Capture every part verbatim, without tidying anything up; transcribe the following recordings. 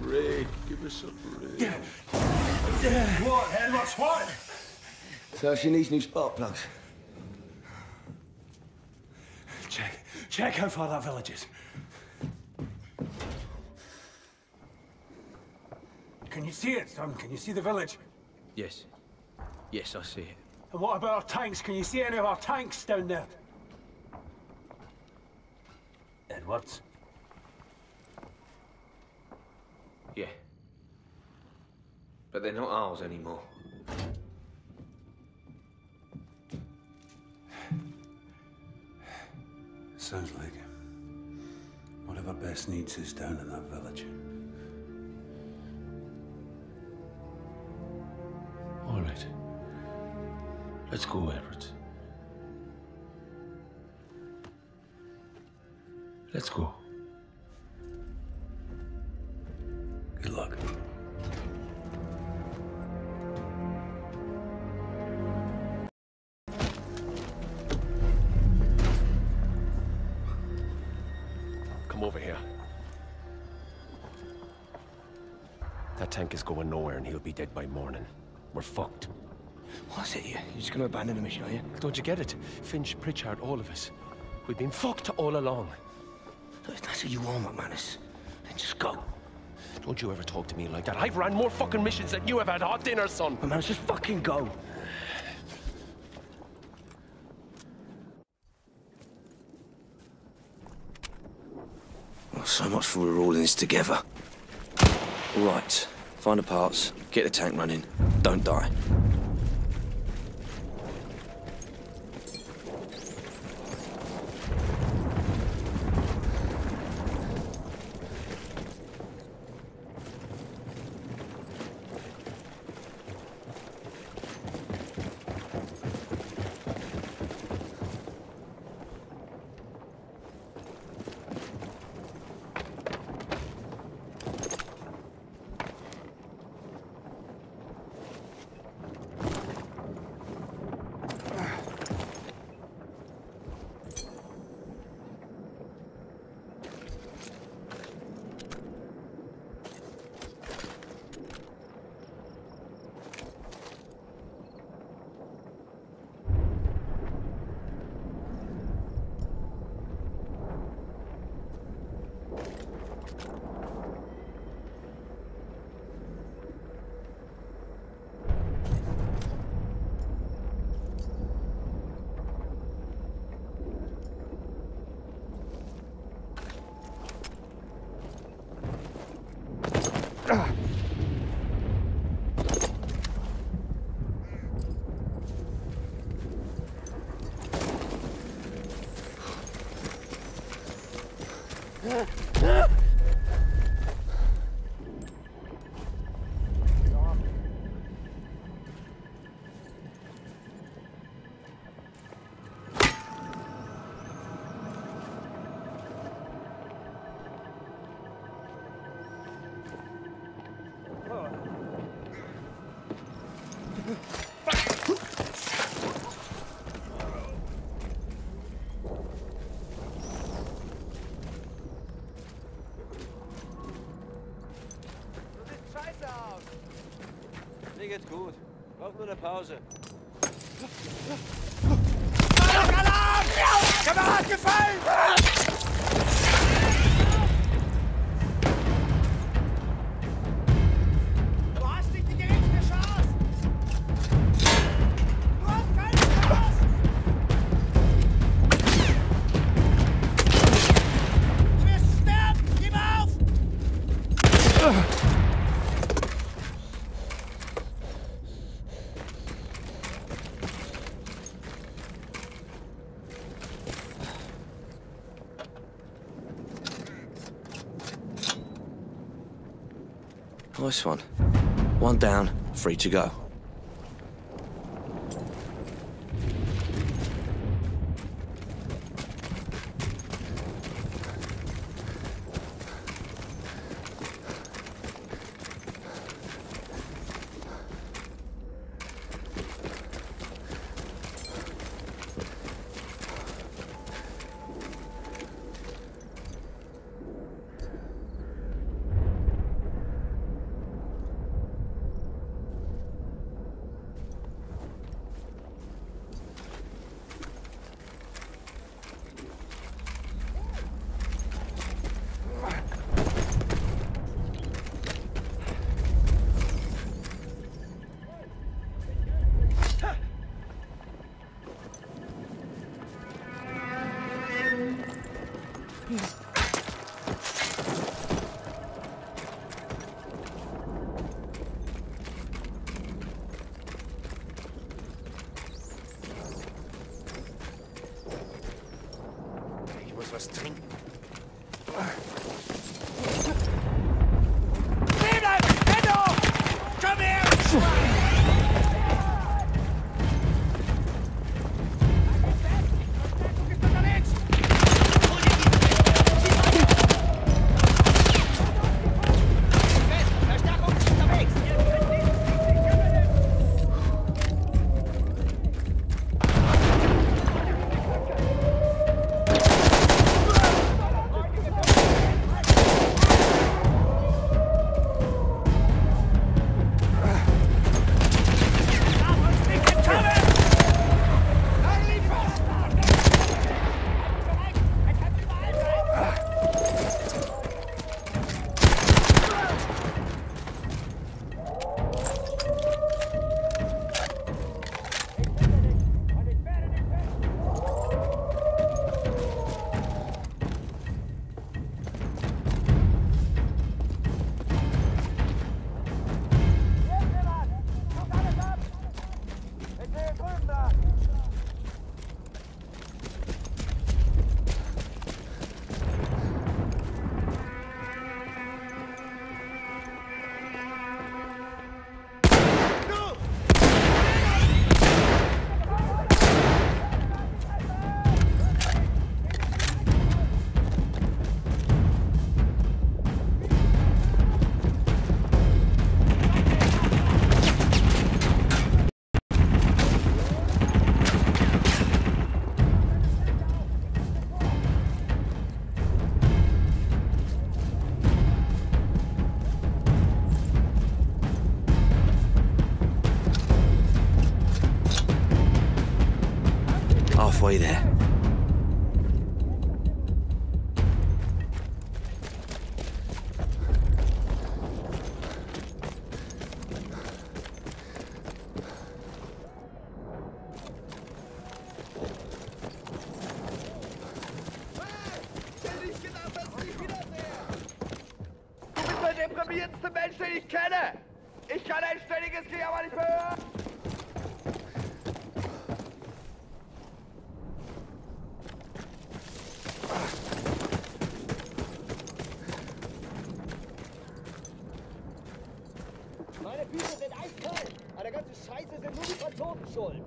break. Give us a break. Yeah. Yeah. What, Ed? What's what? So she needs new spark plugs. Check. Check how far that village is. Can you see it, son? Can you see the village? Yes. Yes, I see it. And what about our tanks? Can you see any of our tanks down there? Edwards? Yeah. But they're not ours anymore. Sounds like it. Whatever Bess needs is down in that village. All right. Let's go, Edward. Let's go. Good luck. Come over here. That tank is going nowhere and he'll be dead by morning. We're fucked. What's it you? You're just gonna abandon the mission, are you? Don't you get it? Finch, Pritchard, all of us. We've been fucked all along. Look, if that's what you want, McManus, then just go. Don't you ever talk to me like that. I've ran more fucking missions than you have had hot dinner, son. McManus, just fucking go. Well, so much for we're all in this together. All right, find the parts, get the tank running, don't die. Mir geht's gut. Braucht nur eine Pause. Alarm! Alarm! Kamerad gefallen! Du hast nicht die geringste Chance! Du hast keine Chance! Du wirst sterben! Gib auf! Nice one. One down, free to go. trinken. Stehen bleiben! Hände hoch! Komm her! Halfway there. Du bist der deprimierendste Mensch, den ich kenne! Ich kann ein ständiges Gejammer nicht mehr hören! Meine Füße sind eiskalt. An der ganzen Scheiße sind nur die Franzosen schuld.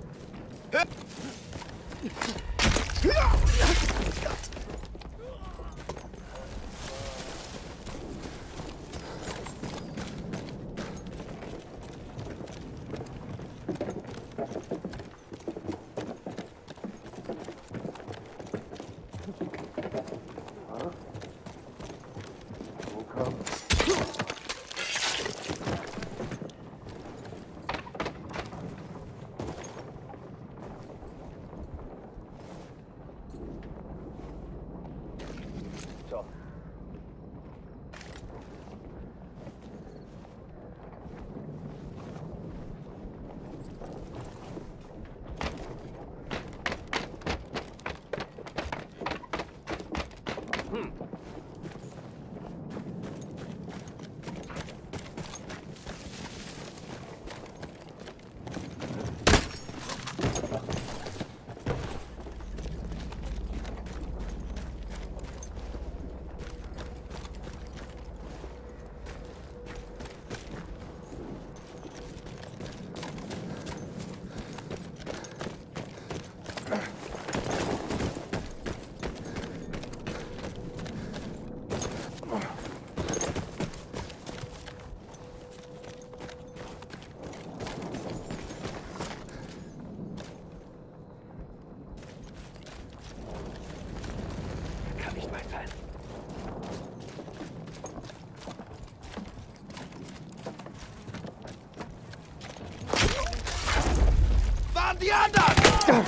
Die anderen!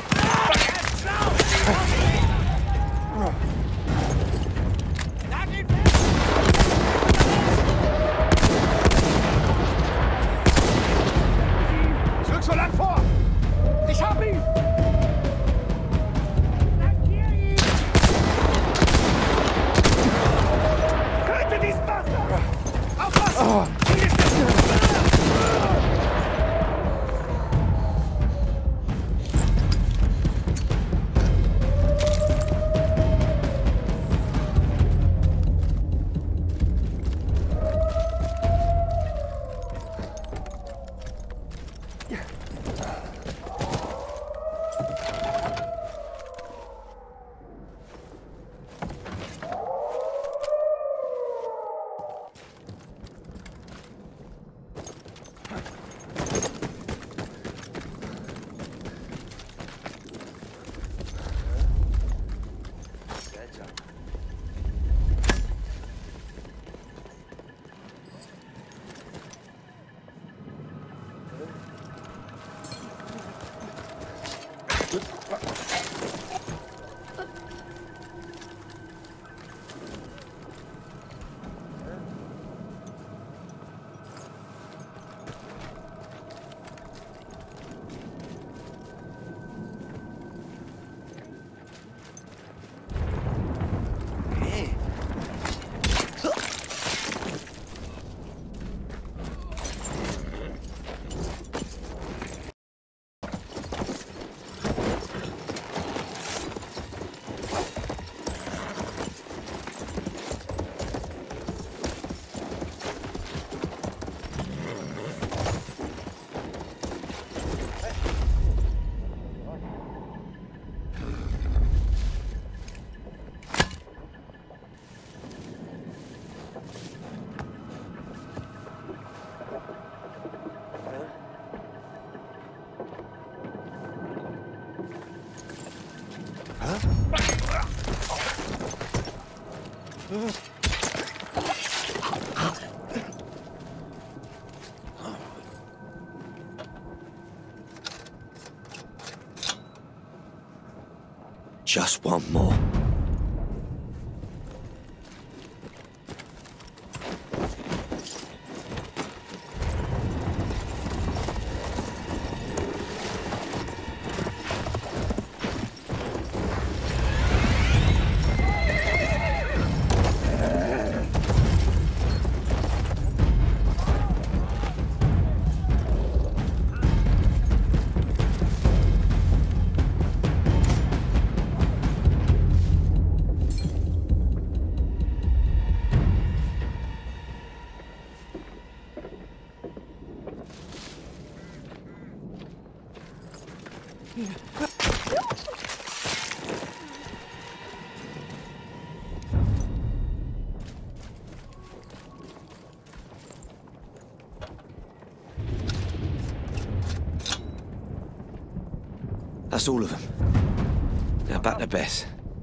Zurück so lang vor! Ich hab ihn! Töte diesen Bastard! Aufpassen! Just one more. That's all of them. Now back to Bess.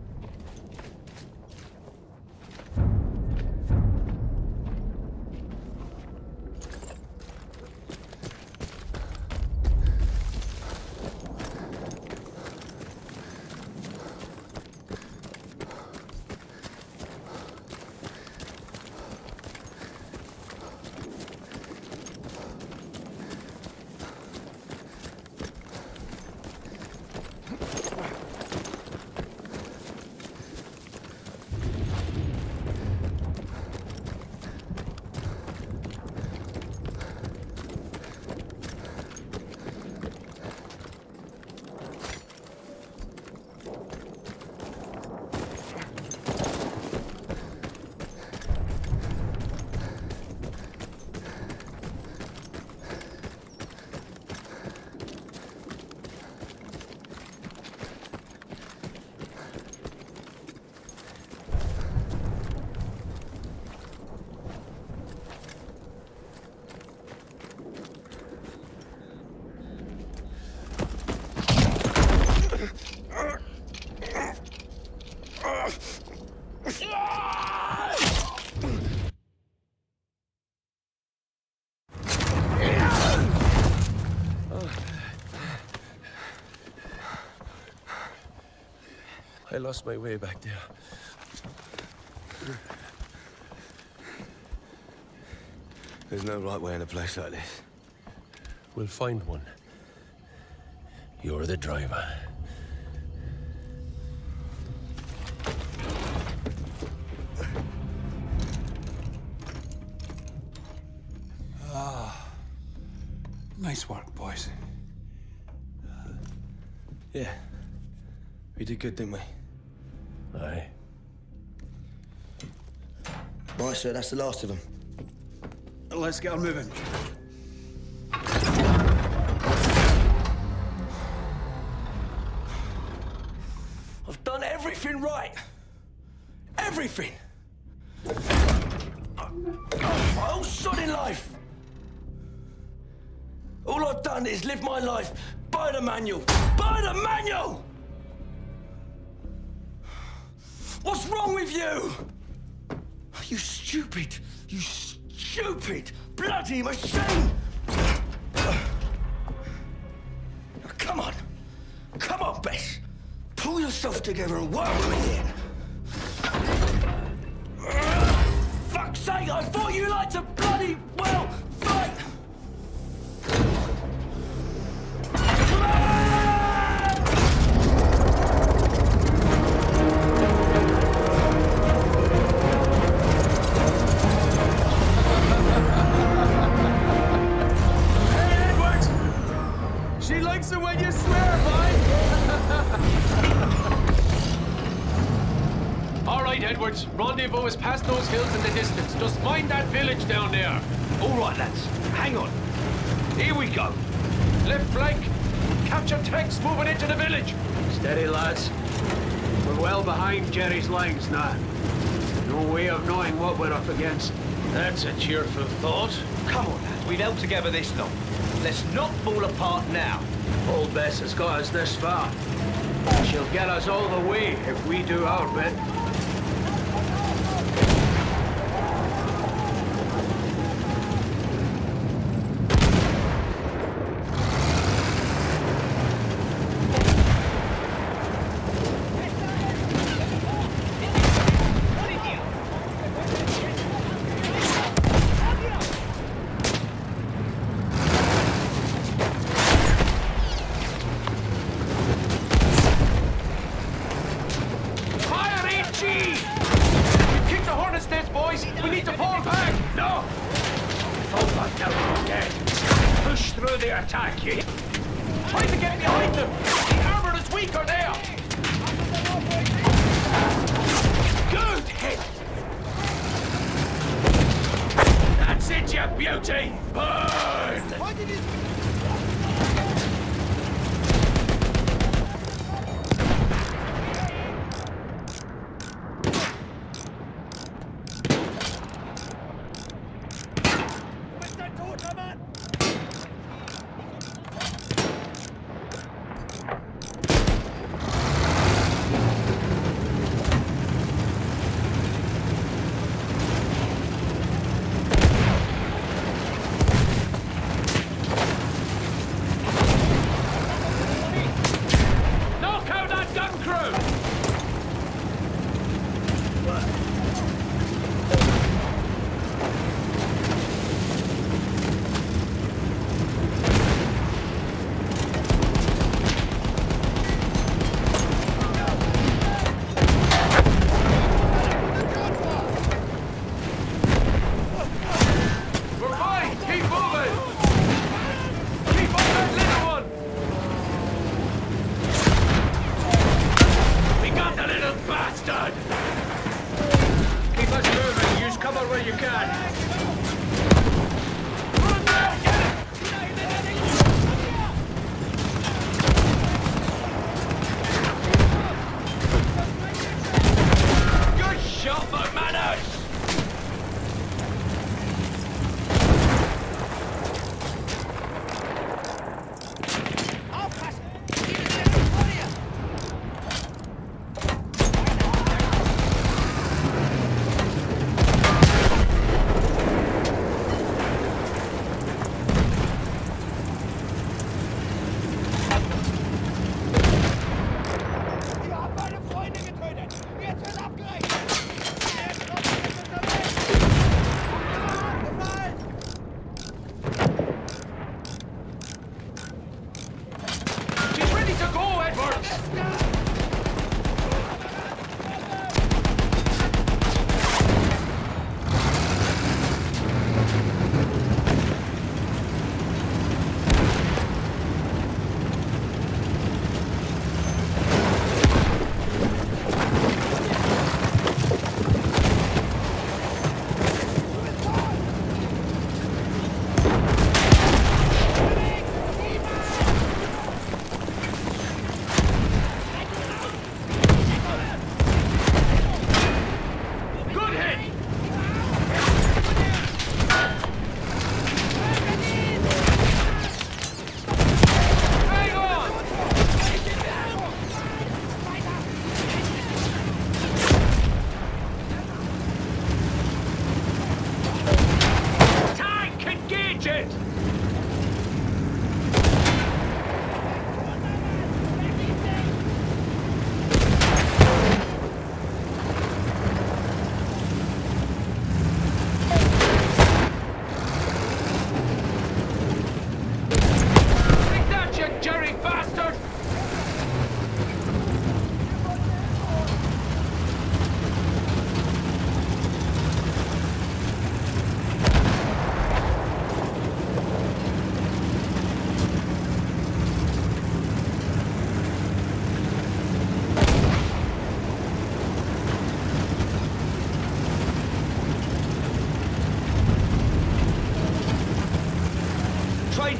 I lost my way back there. There's no right way in a place like this. We'll find one. You're the driver. Ah, nice work, boys. Yeah. We did good, didn't we? Aye. Right, sir, that's the last of them. Let's get on moving. I've done everything right. Everything. My whole sodding life. All I've done is live my life by the manual. By the manual! What's wrong with you? You stupid, you stupid bloody machine! Come on, come on, Bess. Pull yourself together and work with it. Fuck's sake, I thought you liked to bloody well fight! Hey, Edward! She likes it when you swear, boy! All right, Edwards. Rendezvous is past those hills in the distance. Just mind that village down there. All right, lads. Hang on. Here we go. Left flank. Capture tanks moving into the village. Steady, lads. We're well behind Jerry's lines now. No way of knowing what we're up against. That's a cheerful thought. Come on, lads. We've held together this long. Let's not fall apart now. Old Bess has got us this far. She'll get us all the way if we do our bit.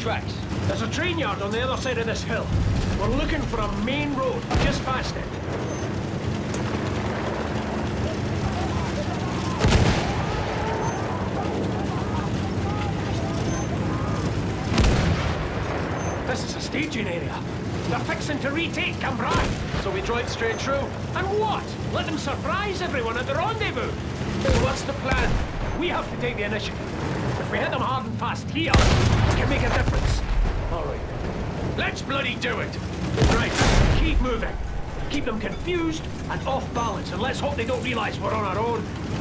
tracks. There's a train yard on the other side of this hill. We're looking for a main road just past it. This is a staging area. They're fixing to retake Cambrai. So we drive straight through? And what? Let them surprise everyone at the rendezvous. So what's the plan? We have to take the initiative. If we hit them hard and fast here, it can make a difference. All right. Let's bloody do it! Right, keep moving. Keep them confused and off balance, and let's hope they don't realize we're on our own.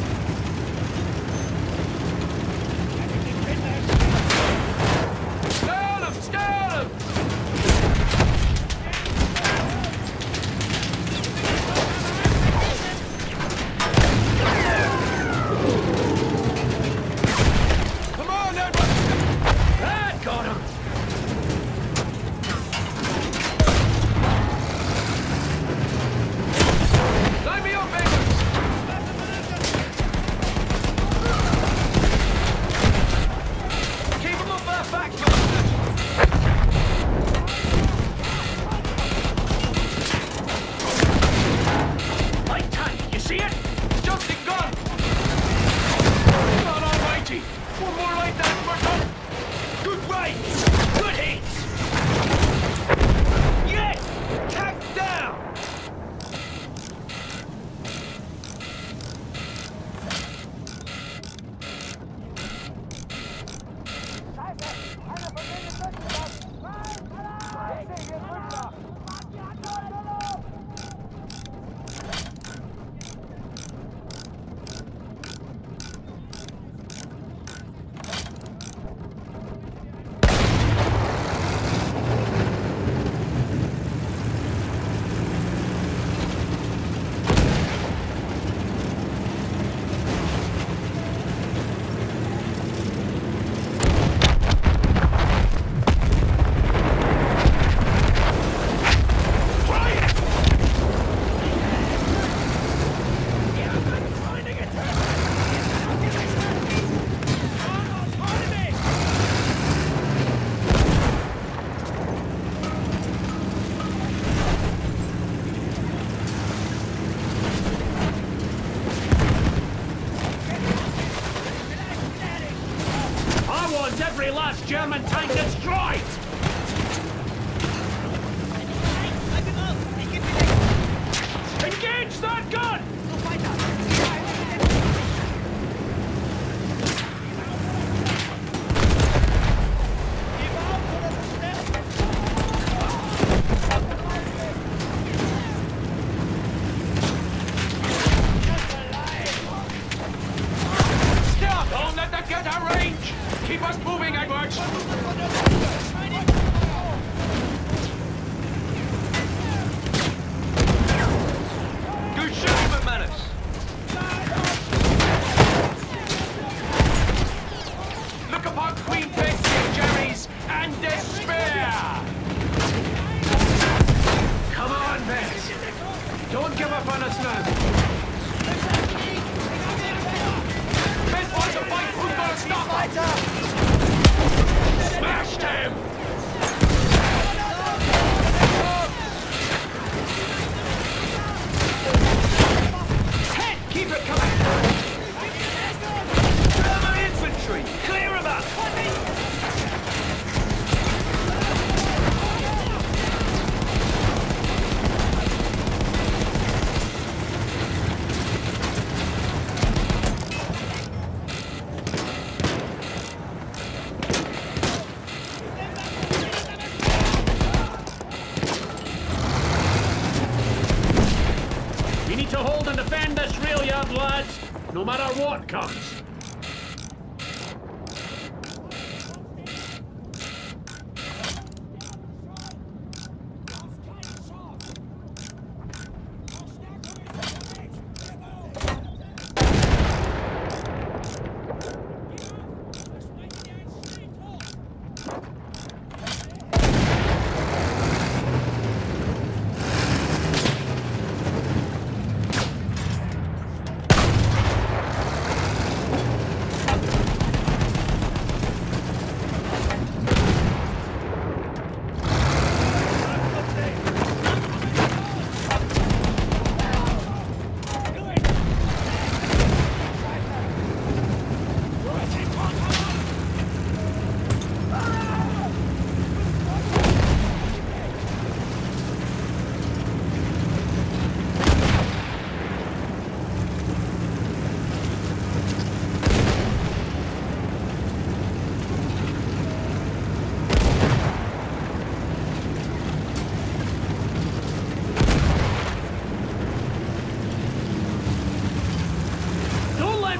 Stall them! Stall them! Come on, everyone! That got him! Line me up, England! Keep them up our back, bastards! Light tank, you see it? Just a gun! God almighty! One more like that, we're done! Good right! Good hits! Yes! Tank down! I want every last German tank destroyed! Engage that gun! Stop! Don't let them get our range! Keep us moving, Edwards! Good shooting, McManus! Look upon Queen Betsy, Jerry's, and despair! Come on, Bess! Don't give up on us now! Bess wants to fight, who's gonna stop him? Smashed him! Head, keep it coming! German infantry! Clear them up! We need to hold and defend this rail yard, lads, no matter what comes.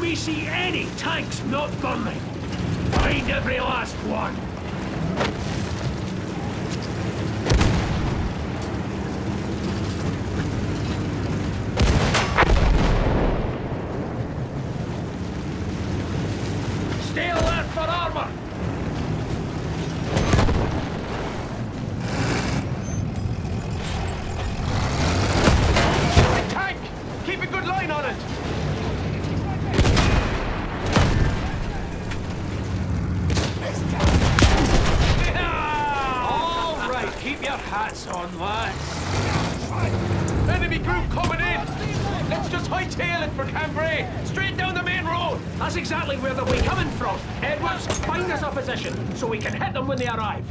me see any tanks not burning. Find every last one. Stay alert for armor. Tank! Keep a good line on it! All right, keep your hats on, lads. Enemy group coming in! Let's just hightail it for Cambrai! Straight down the main road! That's exactly where they'll be coming from. Edwards, find us a position so we can hit them when they arrive.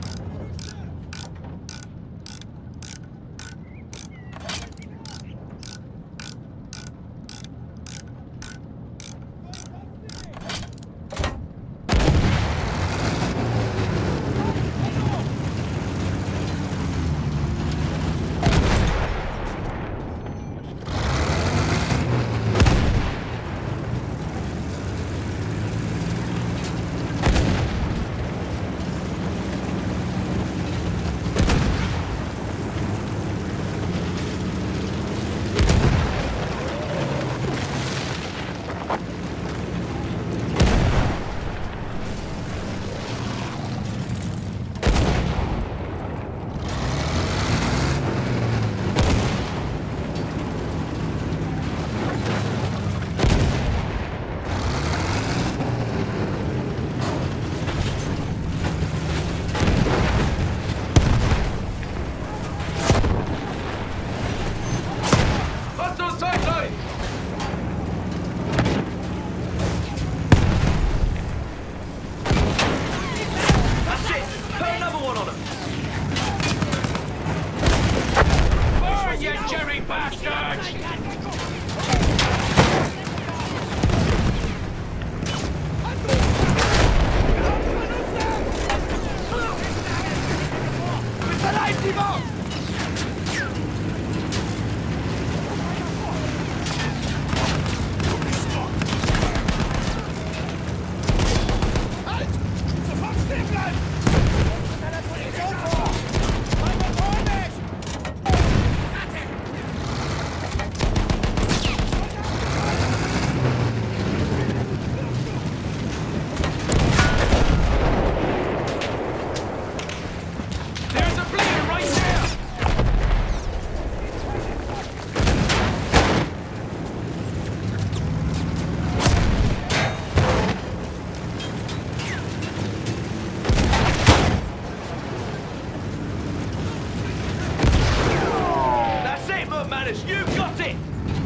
You got it!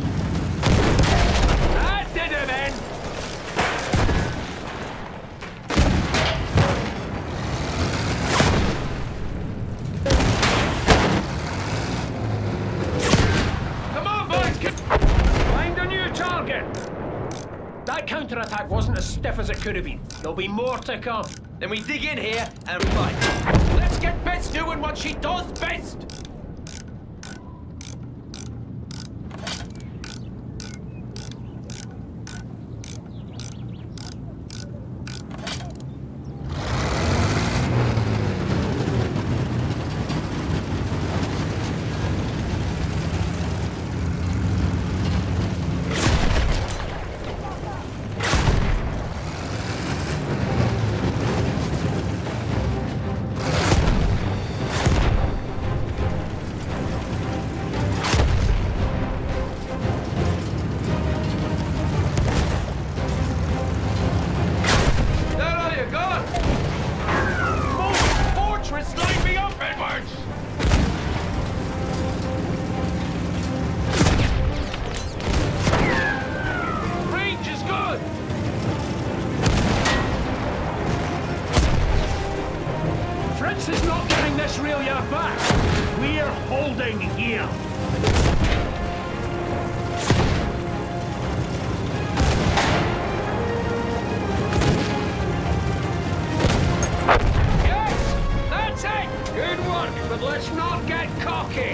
That did it, then! Come on, boys! Find a new target! That counterattack wasn't as stiff as it could have been. There'll be more to come. Then we dig in here and fight. Let's get Bess doing what she does best! This is not getting this rail yard back. We're holding here. Yes! That's it! Good work, but let's not get cocky.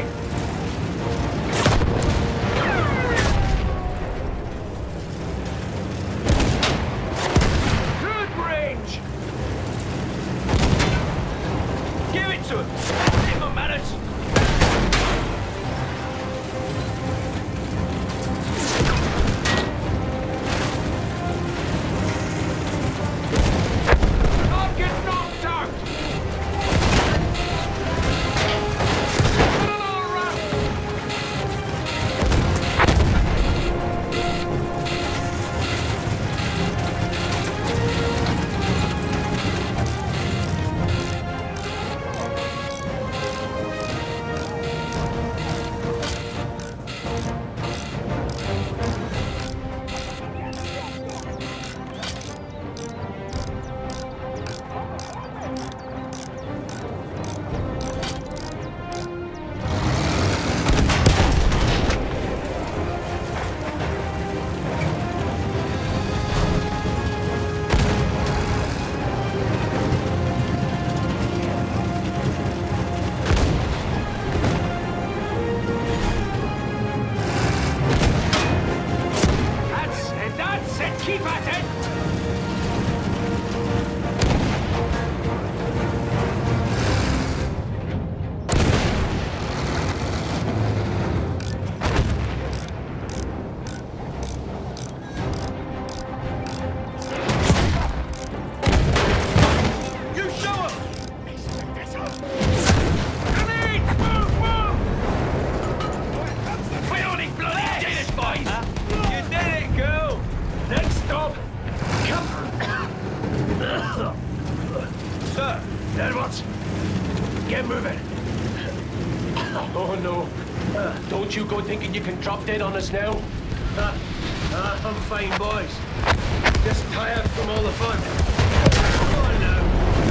go. Uh, don't you go thinking you can drop dead on us now. Uh, uh, I'm fine, boys. Just tired from all the fun. Come on now.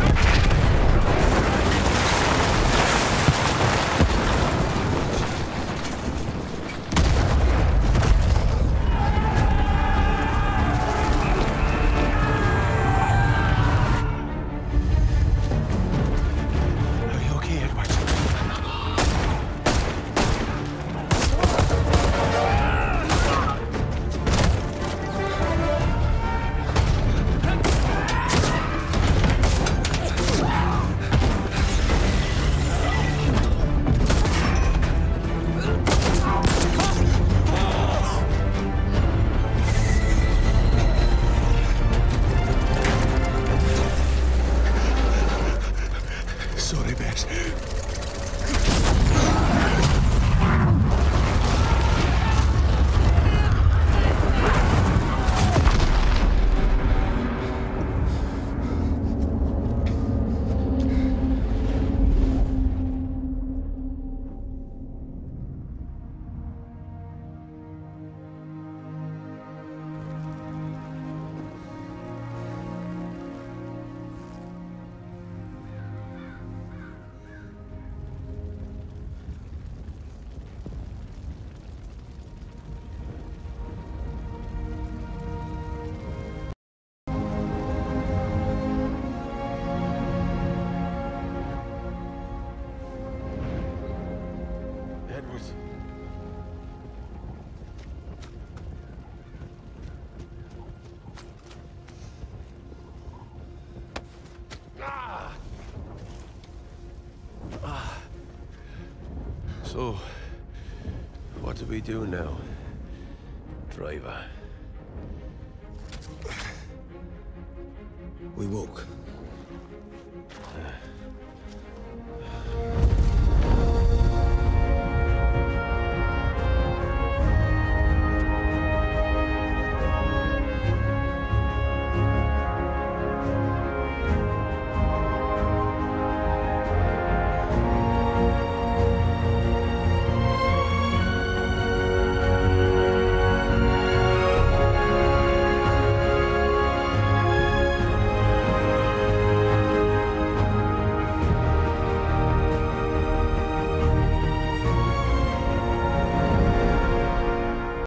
So, what do we do now, driver? We walk.